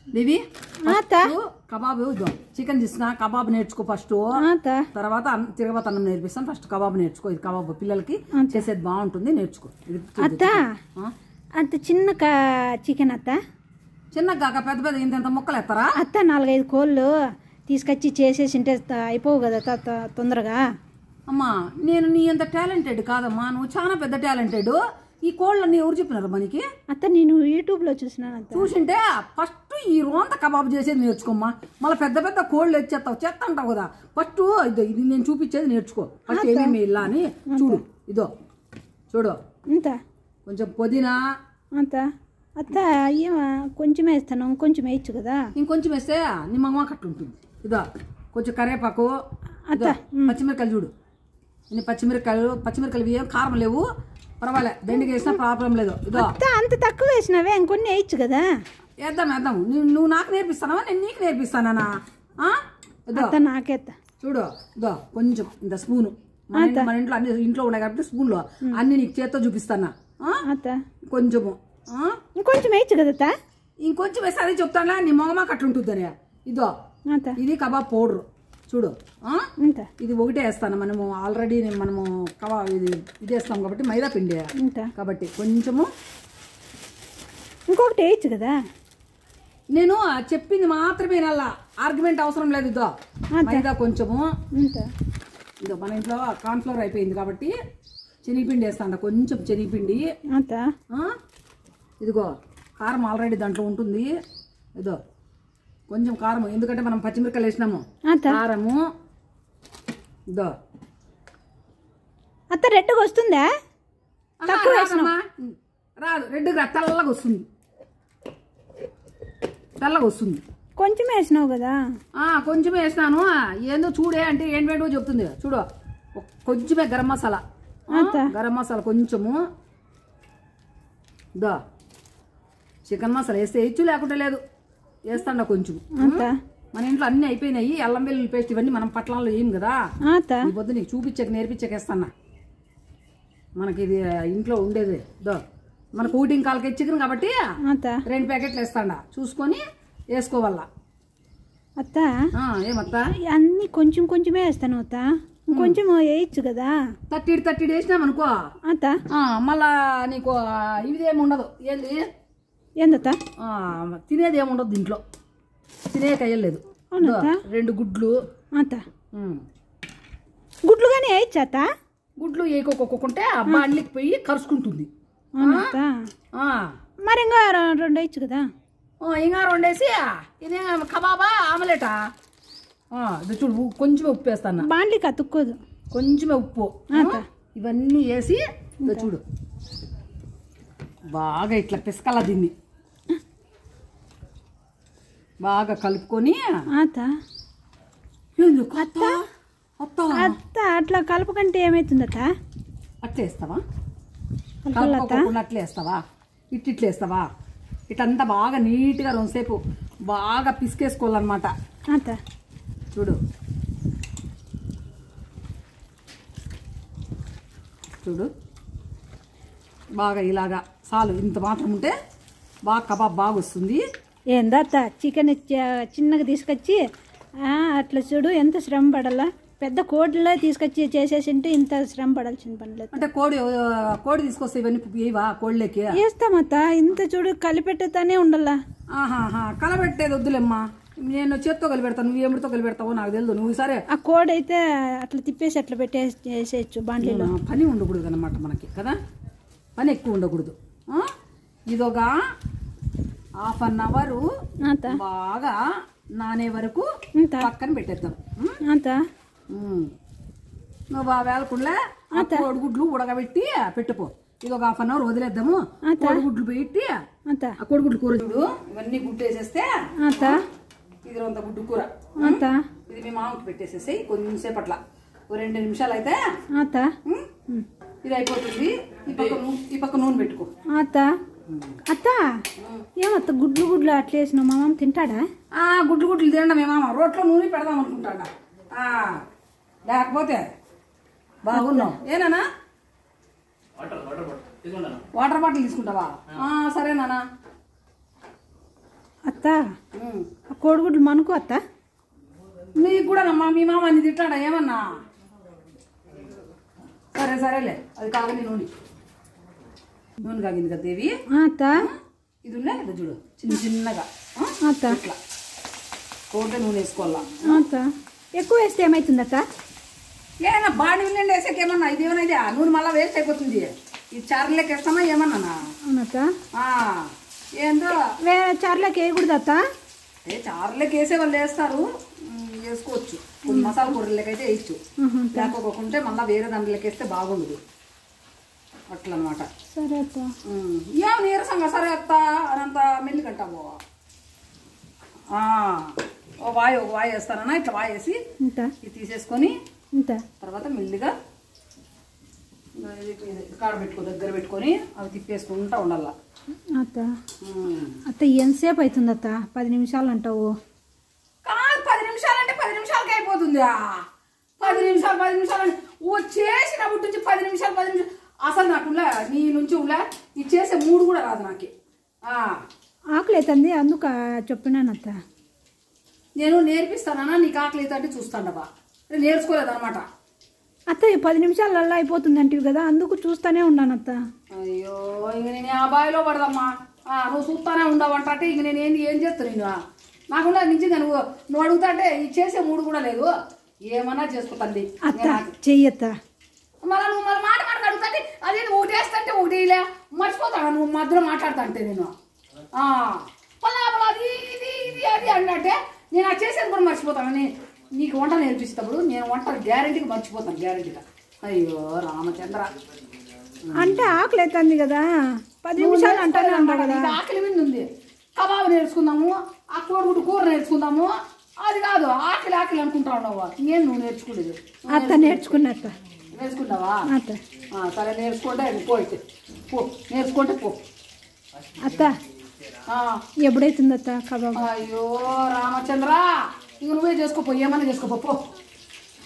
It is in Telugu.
దేవి కబాబ్ చికెన్ తీసుకున్నా కబాబ్ నేర్చుకో ఫస్ట్ తర్వాత తిరగబాత అన్నం నేర్పిస్తాను ఫస్ట్ కబాబ్ నేర్చుకో ఇది కబాబ్ పిల్లలకి చేసేది బాగుంటుంది నేర్చుకో అత్త అంత చిన్న చికెన్ అత్త చిన్నగా పెద్ద పెద్ద ఇంత ముక్కలు ఎత్తారా అత్త 4-5 కోళ్ళు తీసుకొచ్చి చేసేసి అయిపోవు కదా తొందరగా అమ్మా నేను నీ అంత టాలెంటెడ్ కాదమ్మా నువ్వు చాలా పెద్ద టాలెంటెడ్ ఈ కోళ్ళని ఎవరు చెప్పినారు మనకి అత్త నేను యూట్యూబ్ లో చూసినాను చూసింటే ఫస్ట్ ఈ రోంత కబాబ్ చేసేది నేర్చుకోమ్మా మళ్ళీ పెద్ద పెద్ద కోళ్ళు చెత్త అంటావు కదా ఫస్ట్ ఇది నేను చూపించేది నేర్చుకో ఫస్ట్ ఏమేమి ఇలా అని చూడు ఇదో చూడు అంత కొంచెం పుదీనా అంత అత్త కొంచెం వేస్తాను కొంచెం వేయచ్చు కదా ఇంకొంచెం వేస్తే నిమ్మమ్మ కట్టు ఉంటుంది ఇదో కొంచెం కరివేపాకు పచ్చిమిరకాయలు చూడు ఇన్ని పచ్చిమిరకాయలు ఏం కారం లేవు పర్వాలే దండికి వేసినా ప్రాబ్లం లేదు ఇదో అంత తక్కువ వేసినావే ఇంకొన్ని వేయచ్చు కదా వేద్దాం నువ్వు నాకు నేర్పిస్తానవా నేను నీకు నేర్పిస్తానా నాకేత్తా చూడు ఇదో కొంచెం ఇంత స్పూను మన ఇంట్లో అన్ని ఇంట్లో ఉన్నాయి కాబట్టి స్పూన్లో అన్ని నీకు చేత్తో చూపిస్తానా కొంచెము ఇంకొంచెం వేయచ్చు కదా ఇంకొంచెం వేస్తే అదే చెప్తానా నీ మొగమాక అట్లుంటుందని ఇదో ఇది కబాబ్ పౌడర్ చూడు ఇది ఒకటే వేస్తాను మనము ఆల్రెడీ మనము కబాబ్ ఇది వేస్తాం కాబట్టి మైదా పిండి కాబట్టి కొంచెము ఇంకొకటి వేయచ్చు కదా నేను చెప్పింది మాత్రమే నల్లా ఆర్గ్యుమెంట్ అవసరం లేదు ఇదో మైదా కొంచెము ఇదో మన ఇంట్లో కార్న్ఫ్లవర్ అయిపోయింది కాబట్టి శనగపిండి వేస్తాను కొంచెం శనగపిండి ఇదిగో కారం ఆల్రెడీ దాంట్లో ఉంటుంది ఇదో కొంచెం కారము ఎందుకంటే మనం పచ్చిమిరకాయలు వేసినాము కారము ఇదో అత్త రెడ్గా వస్తుందా రాదు రెడ్గా తెల్లగా వస్తుంది కొంచెం వేసినావు కదా కొంచెం వేసినాను ఏందో చూడే అంటే ఏంటో చెప్తుంది చూడు కొంచెమే గరం మసాలా కొంచెము దా చికెన్ మసాలా వేస్తే వేయచ్చు లేకుంటే లేదు వేస్తాండా కొంచెం మన ఇంట్లో అన్ని అయిపోయినాయి అల్లం వెల్లుల్లి పేస్ట్ ఇవన్నీ మనం పట్లంలో ఏం కదా ఈ పొద్దు నీకు నేర్పించకేస్తానా మనకి ఇది ఇంట్లో ఉండేది దో మనకు 1 కాలకి చికెన్ కాబట్టి 2 ప్యాకెట్లు వేస్తాండా చూసుకొని వేసుకోవాలా అత్త ఏమత్త అన్ని కొంచెమే వేస్తాను అత్త కొంచెం వేయచ్చు కదా 30 వేసినామనుకో అత్త మళ్ళా నీకు ఇది ఏమి ఉండదు ఏందత్త తినేది ఏముండదు దీంట్లో తినేకయ్యలేదు 2 గుడ్లు గుడ్లు కానీ వేయచ్చు అత్త గుడ్లు వేయకోకుంటే అబ్బా అల్లికి పోయి కరుచుకుంటుంది మరి ఇంకా 2 వేయచ్చు కదా ఇంకా 2 వేసి ఇది కబాబా ఆమ్లెటా ఇది చూడు కొంచెమే ఉప్పు వేస్తాను బాండ్లీకి అతుక్కోదు కొంచెమే ఉప్పు ఇవన్నీ వేసి చూడు బాగా ఇట్లా పిసకలా దీన్ని బాగా కలుపుకొని అట్లా కలుపుకంటే ఏమైతుందట అట్లా వేస్తావా కలుపుకోకుండా అట్లా వేస్తావా ఇట్లా వేస్తావా ఇట్లంతా బాగా నీట్గా 2 సేపు బాగా పిసికేసుకోవాలన్నమాట చూడు చూడు బాగా ఇలాగా చాలు ఇంత మాత్రం ఉంటే బాగా కబాబ్ బాగా వస్తుంది ఏందత్త చికెన్ చిన్నగా తీసుకొచ్చి అట్లా చూడు ఎంత శ్రమ పడాలా పెద్ద కోడిలో తీసుకొచ్చి చేసేసింటే ఇంత శ్రమ పడాల్సిన పని లేదు అంటే కోడి తీసుకొస్తే ఇవన్నీ వేయవా కోళ్ళకి వేస్తామత్త ఇంత చూడు కలిపెట్టేతానే ఉండాలా కలబెట్టేది వద్దులేమ్మా నేను చేత్తో కలిపెడతాను నువ్వు ఏమిడితో కలిపెడతావో నాకు తెలియదు నువ్వు సరే ఆ కోడి అయితే అట్లా తిప్పేసి అట్లా పెట్టేసేయచ్చు బాండ్లీలో పని ఉండకూడదు అన్నమాట మనకి కదా పని ఎక్కువ ఉండకూడదు ఇదొక 1/2 అవర్ బాగా నానే వరకు పక్కన పెట్టేద్దాం నువ్వు బాగా వేలకుండా కోడిగుడ్లు ఉడకబెట్టి పెట్టుకో ఇది ఒక 1/2 అవర్ వదిలేద్దాము కోడిగుడ్లు పెట్టి ఆ కోడిగుడ్లు కూర చూడు ఇవన్నీ గుడ్డు వేసేస్తే ఇది 2 గుడ్డు కూర ఇది మీ మామకి పెట్టేసేసి కొంచెంసేపు అట్లా 2 నిమిషాలు అయితే ఇది అయిపోతుంది ఈ పక్క నూనె పెట్టుకో అత్త ఏమత్త గుడ్లు అట్లా వేసిన మా మామ తింటాడా గుడ్లు తినడం మీ మామ రోట్లో నూనె పెడదాం అనుకుంటాడా లేకపోతే బాగున్నావు ఏనా వాటర్ బాటిల్ తీసుకుంటావా సరేనా అత్త అత్త ఆ కోడిగుడ్లు మనకు అత్త నీకు కూడా నమ్మా మీ మామ అన్ని తిట్టాడా ఏమన్నా సరే సరేలే అది కాగని నూనె కాగింది కదా దేవి అత్త ఇది ఉన్నాయి కదా చూడు చిన్న చిన్నగా అత్త ఇట్లా కోడితే నూనె వేసుకోవాలా అత్త ఎక్కువ వేస్తే ఏమవుతుంది అత్త ఏమన్నా బాడీ నిండి వేసాకేమన్నా ఇది ఏమన్నా నూనె మళ్ళీ వేస్ట్ అయిపోతుంది ఇది చారులోకి వేస్తామా ఏమన్నా అవునత్త ఏందో చారులోకి వేయకూడదు అత్త చారులోకి వేసే వాళ్ళు వేస్తారు వేసుకోవచ్చు కొన్ని మసాలా కూరలకి అయితే వేయచ్చు లేకపోకుంటే మళ్ళీ వేరే దాంట్లోకి వేస్తే బాగుండదు అట్లా అనమాట సరే అత్త ఏం నీరసంగా సరే అత్త అనంత మెల్లిగంటావు ఒక వాయి వేస్తానన్నా ఇట్లా వాయి వేసి ఇది తీసేసుకొని తర్వాత మెల్లిగా కాడ దగ్గర పెట్టుకొని అవి తిప్పేసుకుంటా ఉండాల అత్త అత్త ఎంతసేపు అవుతుంది అత్త 10 నిమిషాలు అంటావు కాదు 10 నిమిషాలు అంటే 10 నిమిషాలకి అయిపోతుందా 10 నిమిషాలు అంటే చేసినప్పటి నుంచి 10 నిమిషాలు అసలు నాకు నీ నుంచి ఇది చేసే మూడు కూడా రాదు నాకు ఆకలి అవుతుంది అందుకు చెప్పినాను అత్త నేను నేర్పిస్తానా నీకు ఆకలి అయితే అంటే చూస్తాండబా నేర్చుకోలేదన్నమాట అత్త 10 నిమిషాలల్లా అయిపోతుంది అంటివి కదా అందుకు చూస్తానే ఉన్నాను అత్త అయ్యో ఇంక నేను ఆ బావిలో పడదమ్మా నువ్వు చూస్తానే ఉండవంట అంటే ఇంక నేను ఏం చేస్తాను నేను నాకుండా నిజంగా నువ్వు అడుగుతా అంటే ఇది చేసే మూడు కూడా లేదు ఏమన్నా చేసుకోతండి అత్త చెయ్యత్త మళ్ళీ నువ్వు మళ్ళీ మాట అడుగుతా అంటే అదే ఒకటి వేస్తంటే ఒకటి మర్చిపోతాను నువ్వు మధ్యలో మాట్లాడతా అంటే నేను అది ఇది ఇది అది అన్నట్టే నేను అది చేసేది కూడా మర్చిపోతాను నీకు వంట నేర్పిస్తప్పుడు నేను వంట గ్యారెంటీగా మర్చిపోతాను గ్యారెంటీగా అయ్యో రామచంద్ర అంటే ఆకలి అవుతుంది కదా 10 నిమిషాలు అంటానే ఉంటా కదా ఆకలి మీద ఉంది కబాబు నేర్చుకుందాము ఆ కోడిగుడ్డు కూర నేర్చుకుందాము అది కాదు ఆకలి అనుకుంటా ఉన్నావా నేను నువ్వు నేర్చుకునేది అత్త నేర్చుకున్నట్ట నేర్చుకున్నావా అత్త సరే నేర్చుకుంటే పోయితే పో నేర్చుకుంటే పో అత్త ఎప్పుడైతుంది అత్త కబాబు అయ్యో రామచంద్ర ఇంక నువ్వే చేసుకోపో ఏమన్నా చేసుకోపో